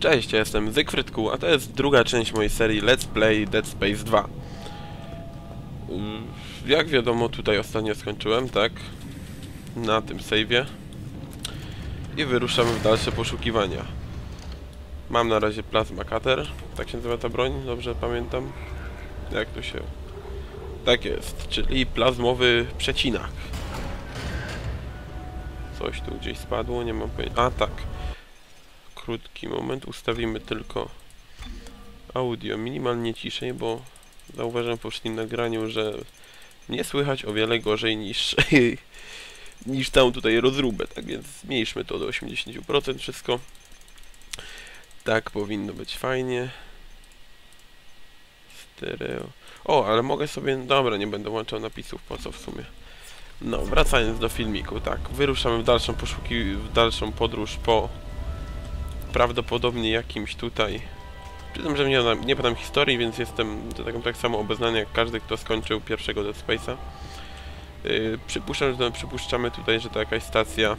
Cześć, ja jestem Zygfrydku, a to jest druga część mojej serii Let's Play Dead Space 2. Jak wiadomo, tutaj ostatnio skończyłem, tak? Na tym save'ie. I wyruszamy w dalsze poszukiwania. Mam na razie Plasma Cutter, tak się nazywa ta broń, dobrze pamiętam? Jak to się... Tak jest, czyli plazmowy przecinak. Coś tu gdzieś spadło, nie mam pojęcia... A, tak. Krótki moment, ustawimy tylko audio minimalnie ciszej, bo zauważyłem w poprzednim nagraniu, że nie słychać o wiele gorzej niż niż tą tutaj rozróbę, tak więc zmniejszmy to do 80% wszystko. Tak powinno być fajnie. Stereo. O, ale mogę sobie... Dobra, nie będę łączał napisów, po co w sumie. No, wracając do filmiku, tak. Wyruszamy w dalszą podróż po prawdopodobnie jakimś tutaj... Przy tym, że nie badam historii, więc jestem tak samo obeznany jak każdy, kto skończył pierwszego Dead Space'a. Przypuszczamy tutaj, że to jakaś stacja...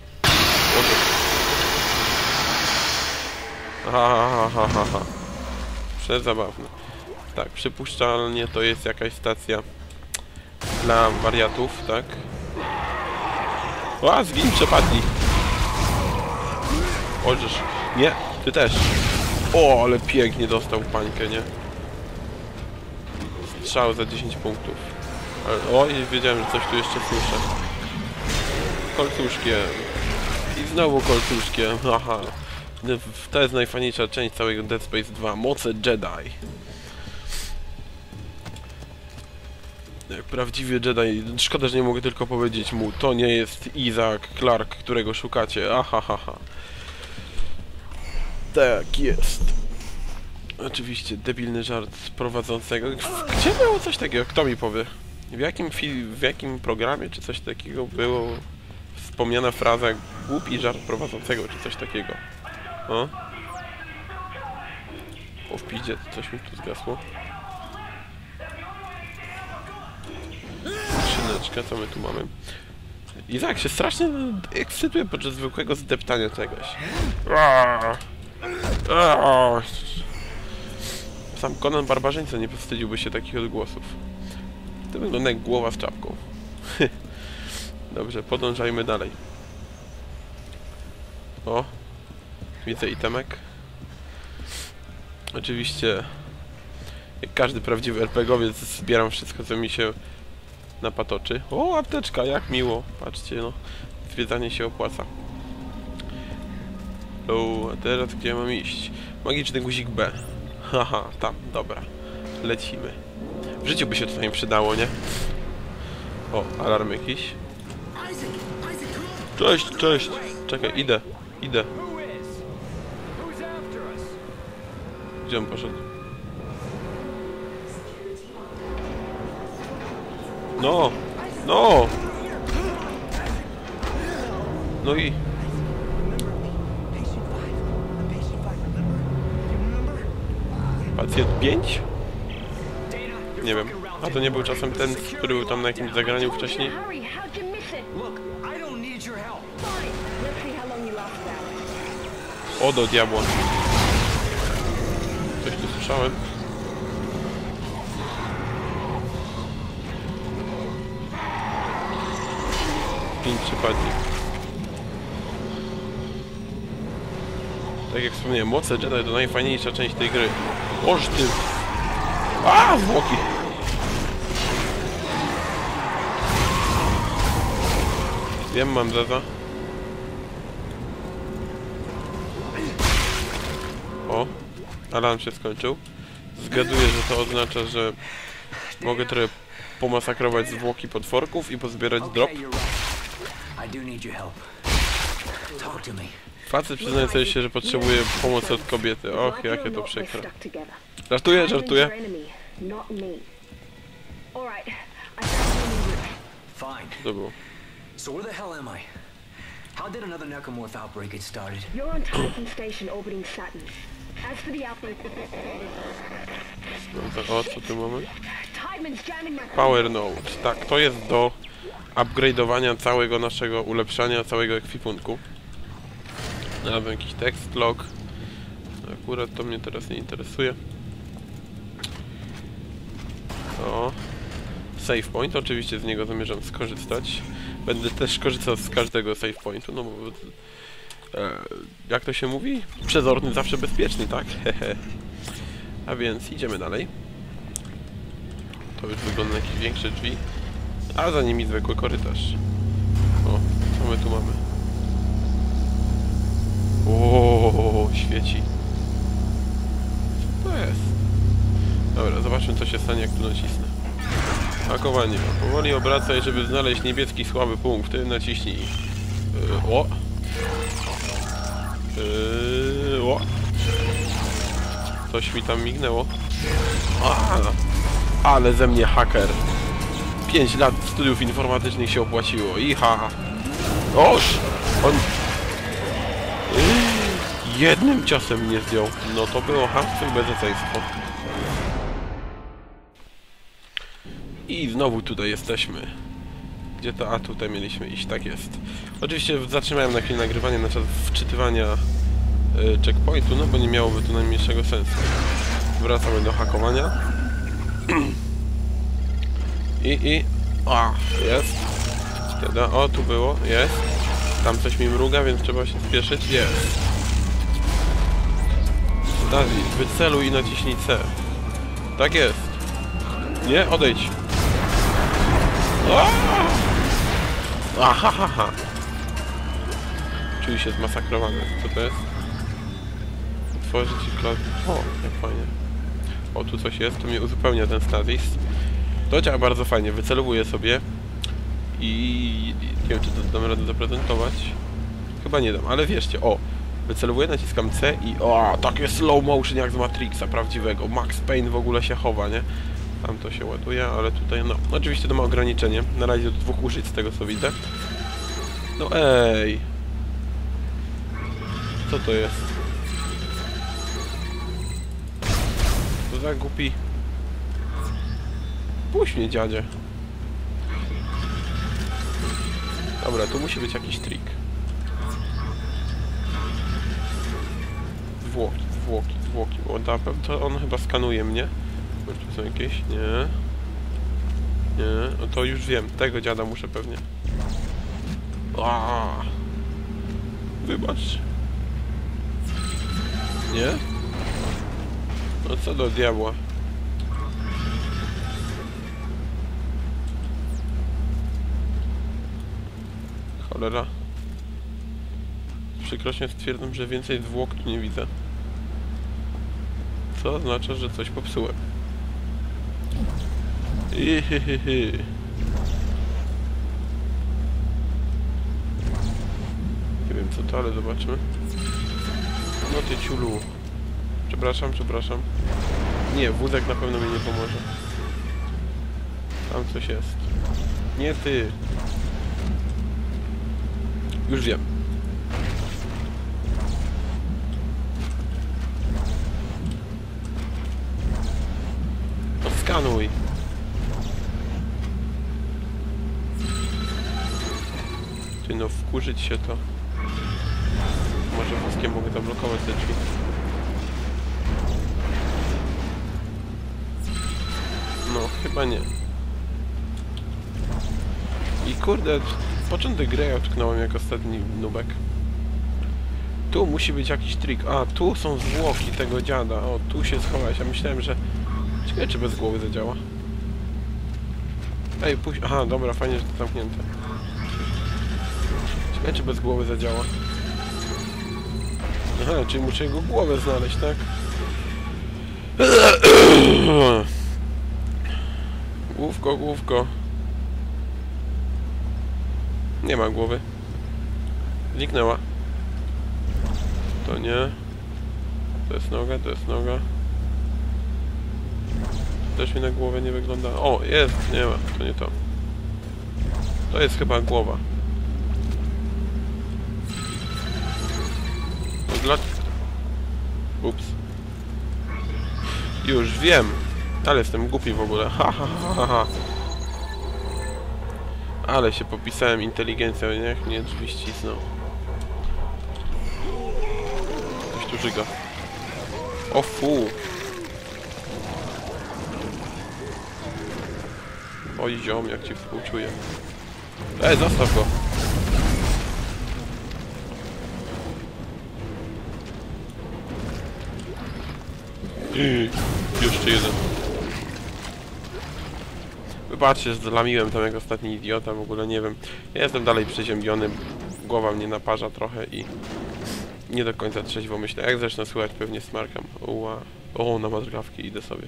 Aha. Przezabawne. Tak, przypuszczalnie to jest jakaś stacja dla wariatów, tak? A, zgin, przepadli! Ożesz. Nie, ty też. O, ale pięknie dostał pańkę, nie? Strzał za 10 punktów. Ale, o, i wiedziałem, że coś tu jeszcze słyszę. Kolcuszkiem. I znowu kolcuszkiem, haha. To jest najfajniejsza część całego Dead Space 2. Moce Jedi. Jak prawdziwy Jedi. Szkoda, że nie mogę tylko powiedzieć mu, to nie jest Isaac Clarke, którego szukacie. Ahahaha. Tak jest. Oczywiście debilny żart prowadzącego. Gdzie było coś takiego? Kto mi powie? W jakim programie czy coś takiego było wspomniana fraza głupi żart prowadzącego czy coś takiego? O w piździe, coś mi tu zgasło. Skrzyneczka, co my tu mamy? Izak się strasznie ekscytuje podczas zwykłego zdeptania czegoś. Sam Conan Barbarzyńca nie powstydziłby się takich odgłosów. To wygląda jak głowa z czapką. Dobrze, podążajmy dalej. O, widzę itemek. Oczywiście, jak każdy prawdziwy RPGowiec, zbieram wszystko, co mi się napatoczy. O, apteczka, jak miło. Patrzcie, no. Zwiedzanie się opłaca. O, a teraz gdzie mam iść? Magiczny guzik B. Haha, tam, dobra. Lecimy. W życiu by się to nie przydało, nie? O, alarm jakiś. Cześć, cześć. Czekaj, idę. Gdzie on poszedł? No! No i... Pacjent 5? Nie wiem. A to nie był czasem ten, który był tam na jakimś zagraniu wcześniej? O, do diabła. Coś tu słyszałem. Pięć przypadli. Tak jak wspomniałem, moce Jedi to najfajniejsza część tej gry. Oż ty! A, zwłoki! Wiem, mam zeza. O, alarm się skończył. Zgaduję, że to oznacza, że mogę trochę pomasakrować zwłoki potworków i pozbierać drop. Facet przyznający się, że potrzebuje pomocy od kobiety. Och, jakie to przykre. Żartuję. To było. So where the hell am I? How did another Necromorph outbreak get started? You're on Titan Station orbiting Saturn. As for the outbreak... O, co tu mamy? Power Node. Tak, to jest do upgrade'owania całego naszego, ulepszania całego ekwipunku. Znalazłem jakiś tekst log. akurat to mnie teraz nie interesuje. O. Save point, oczywiście z niego zamierzam skorzystać. Będę też korzystał z każdego save pointu, no bo... jak to się mówi? Przezorny zawsze bezpieczny, tak? A więc idziemy dalej. To już wygląda na jakieś większe drzwi. A za nimi zwykły korytarz. O, co my tu mamy? O, świeci. Co to jest? Dobra, zobaczmy co się stanie, jak tu nacisnę. Hakowanie. Powoli obracaj, żeby znaleźć niebieski słaby punkt. Wtedy naciśnij. O! O! Coś mi tam mignęło. Ale ze mnie haker. 5 lat studiów informatycznych się opłaciło. Iha! Oż! On... jednym ciosem mnie zdjął. No to było chamstwo i bezeceństwo. I znowu tutaj jesteśmy. Gdzie to? A tutaj mieliśmy iść, tak jest. Oczywiście zatrzymałem na chwilę nagrywanie na czas wczytywania checkpointu, no bo nie miałoby to najmniejszego sensu. Wracamy do hakowania. A, jest. Wtedy, o, tu było, jest. Tam coś mi mruga, więc trzeba się spieszyć. Jest. Dawid, wyceluj i naciśnij C. Tak jest. Nie, odejdź. Ahahaha. Czuję się zmasakrowany. Co to jest? Otworzyć i klas... O, jak fajnie. O, tu coś jest, to mnie uzupełnia ten status. To działa bardzo fajnie, wycelowuję sobie i nie wiem, czy to dam radę zaprezentować. Chyba nie dam, ale wierzcie, o, wycelowuję, naciskam C i o, takie slow motion jak z Matrixa prawdziwego. Max Payne w ogóle się chowa, nie? Tam to się ładuje, ale tutaj, no, oczywiście to ma ograniczenie. Na razie do 2 użyć z tego co widzę. No ej! Co to jest? Co za głupi... Puść mnie, dziadzie. Dobra, tu musi być jakiś trik. Zwłoki, bo to on chyba skanuje mnie. Może tu są jakieś? Nie. Nie, no to już wiem. Tego dziada muszę pewnie. Wybacz. Nie? No co do diabła. Cholera. Z przykrością stwierdzam, że więcej zwłok tu nie widzę. Co oznacza, że coś popsułem. Nie wiem co to, ale zobaczmy. No ty ciulu. Przepraszam. Nie, wózek na pewno mi nie pomoże. Tam coś jest. Nie ty. Już wiem. No skanuj. Ty no, wkurzyć się to. Może wózkiem mogę zablokować te drzwi. No, chyba nie. I kurde, początek gry ja utknąłem jak ostatni nubek. Tu musi być jakiś trik. A, tu są zwłoki tego dziada. O, tu się schowałeś. Ja myślałem, że... Ciekawe, czy bez głowy zadziała. Ej, puść... Aha, dobra, fajnie, że to zamknięte. Ciekawe, czy bez głowy zadziała. Aha, czyli muszę jego głowę znaleźć, tak? Główko. Nie ma głowy. Zniknęła. To nie. To jest noga. Też mi na głowę nie wygląda. O, jest, nie ma. To nie to. To jest chyba głowa. Ups. Już wiem. Ale jestem głupi w ogóle. Ha. Ale się popisałem inteligencją, niech mnie drzwi ścisnął. Coś tu żyga. O fu! Oj ziom, jak ci współczuję. Zostaw go! Jeszcze jeden. Wybaczcie, że zlamiłem tam jak ostatni idiota, w ogóle nie wiem. Ja jestem dalej przeziębiony, głowa mnie naparza trochę i nie do końca trzeźwo myślę. Jak zresztą słychać, pewnie smarkam. O, na madrgawki idę sobie.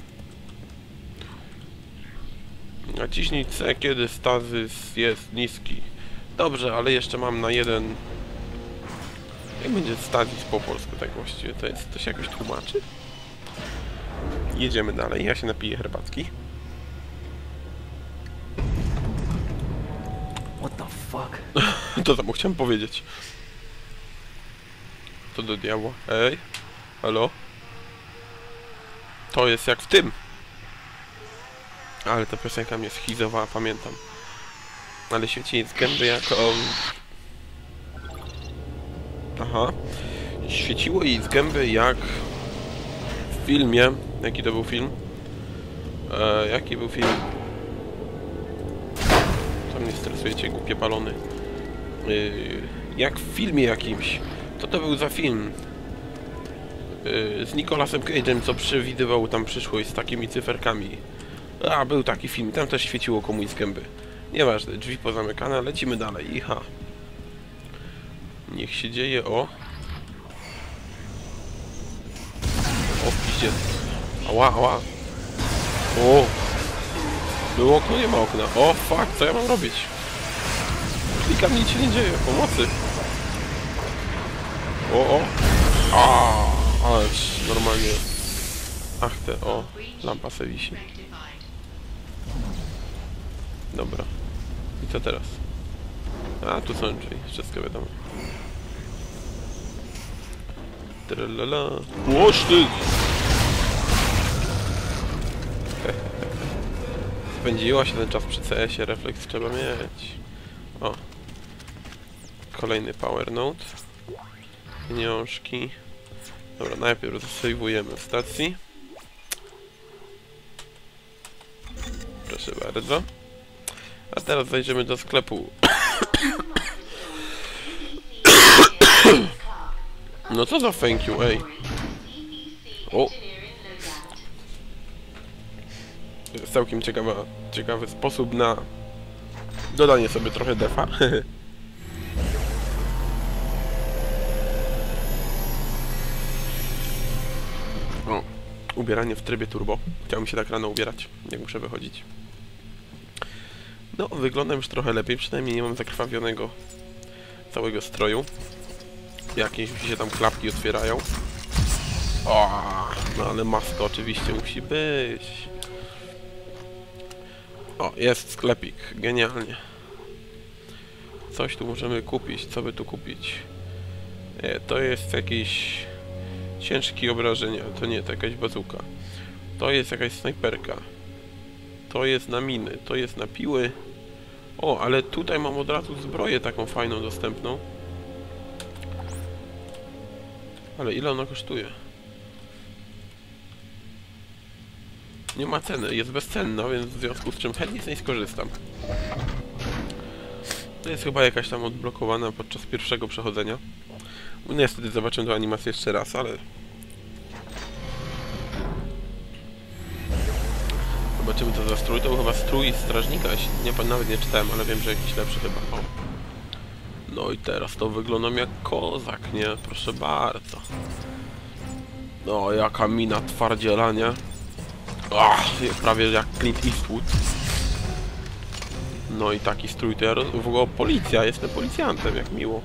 Naciśnij C, kiedy stazys jest niski. Dobrze, ale jeszcze mam na jeden... Jak będzie stazis po polsku tak właściwie? To się jakoś tłumaczy? Jedziemy dalej, ja się napiję herbatki. What the fuck? To samo chciałem powiedzieć. To do diabła. Ej, halo? To jest jak w tym. Ale ta piosenka mnie schizowała, pamiętam. Ale świeci jej z gęby jako... Aha. Świeciło jej z gęby jak... w filmie. Jaki to był film? Jaki był film? To mnie stresujecie, głupie balony. Jak w filmie jakimś. Co to był za film? Z Nicolasem Cage'em, co przewidywał tam przyszłość z takimi cyferkami. Był taki film, tam też świeciło komuś z gęby. Nieważne, drzwi pozamykane, lecimy dalej. Iha. Niech się dzieje, o. O, w piździe. Ała, ała. O. Było okno, nie ma okna. O, fuck, co ja mam robić? Klikam, nic się nie dzieje, pomocy. O. Ależ normalnie. Ach o, lampa se wisi. Dobra. I co teraz? Tu są drzwi, wszystko wiadomo. Tralala. Łoż ty! Spędziła się ten czas przy CS-ie, refleks trzeba mieć. O. Kolejny power note. Pieniążki. Dobra, najpierw zasejwujemy w stacji. Proszę bardzo. A teraz zajdziemy do sklepu. No co za thank you, ej. O. To jest całkiem ciekawy sposób na dodanie sobie trochę defa. O, ubieranie w trybie turbo. Chciałbym się tak rano ubierać, jak muszę wychodzić. No, wyglądam już trochę lepiej, przynajmniej nie mam zakrwawionego całego stroju. Jakieś się tam klapki otwierają. O, no ale maska oczywiście musi być. O, jest sklepik, genialnie. Coś tu możemy kupić, co by tu kupić? To jest jakiś ciężki obrażenia, to nie, to jakaś bazuka. To jest jakaś snajperka. To jest na miny, to jest na piły. O, ale tutaj mam od razu zbroję taką fajną, dostępną. Ale ile ona kosztuje? Nie ma ceny, jest bezcenna, więc w związku z czym chętnie z niej skorzystam. To jest chyba jakaś tam odblokowana podczas pierwszego przechodzenia. Niestety zobaczymy tę animację jeszcze raz, ale... Zobaczymy co za strój. To był chyba strój strażnika, nawet nie czytałem, ale wiem, że jakiś lepszy chyba. O. No i teraz to wyglądam jak kozak, nie? Proszę bardzo. No, jaka mina twardziela, nie? Prawie jak Clint Eastwood. No i taki strój to ja... W ogóle policja, jestem policjantem, jak miło.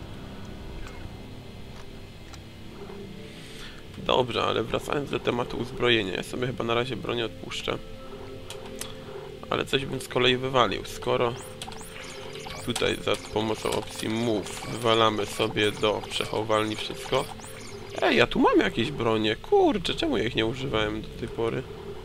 Dobrze, ale wracając do tematu uzbrojenia, ja sobie chyba na razie bronię odpuszczę. Ale coś bym z kolei wywalił, skoro tutaj za pomocą opcji Move wywalamy sobie do przechowalni wszystko. Ej, ja tu mam jakieś bronie, kurczę, czemu ja ich nie używałem do tej pory?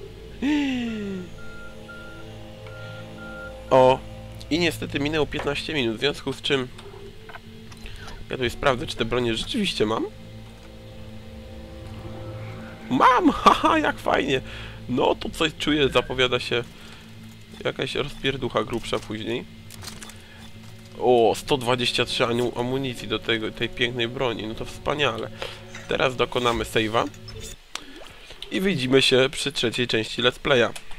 O, i niestety minęło 15 minut, w związku z czym ja tutaj sprawdzę, czy te bronie rzeczywiście mam. Mam! Haha, jak fajnie! No to coś czuję, zapowiada się jakaś rozpierducha grubsza później. O, 123 amunicji do tej pięknej broni, no to wspaniale. Teraz dokonamy save'a i widzimy się przy trzeciej części Let's Playa.